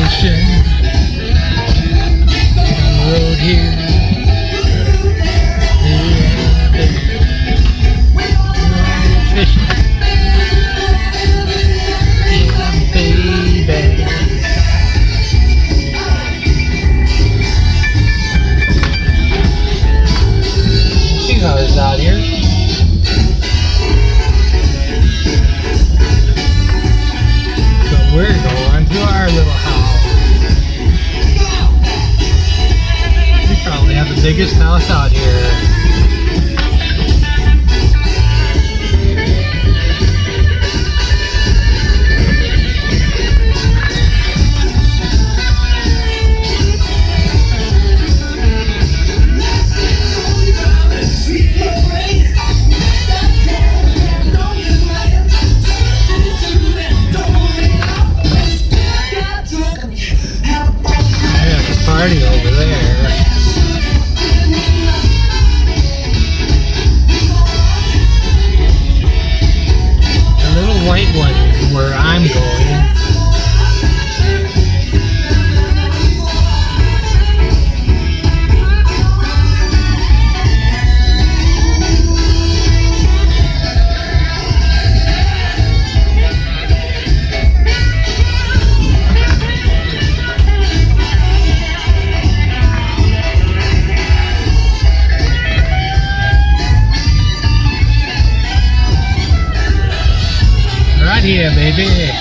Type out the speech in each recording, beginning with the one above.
fishing on the road here. Fishing. Yeah, baby. See how it's out here. So we're going to our little house. We probably have the biggest house out here. Party over there. The little white one is where I'm going. Right here, baby.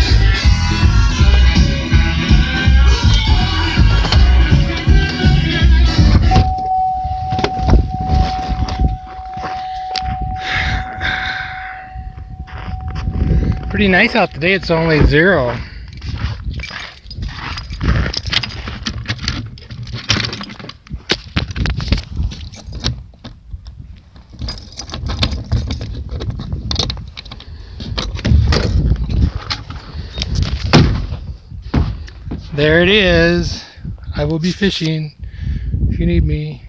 Pretty nice out today. It's only 0. There it is. I will be fishing if you need me.